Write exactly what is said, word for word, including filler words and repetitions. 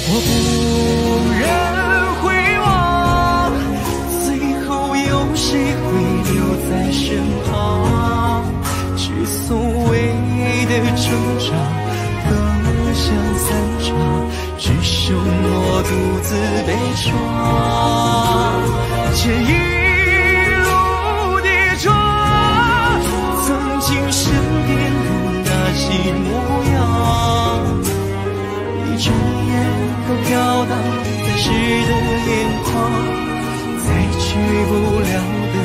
我不忍回望，最后有谁会留在身旁？是所谓的成长，各相散场，只剩我独自悲怆。这一路跌撞，曾经身边如那些模样，一转眼都飘荡在诗的眼眶，再去不了的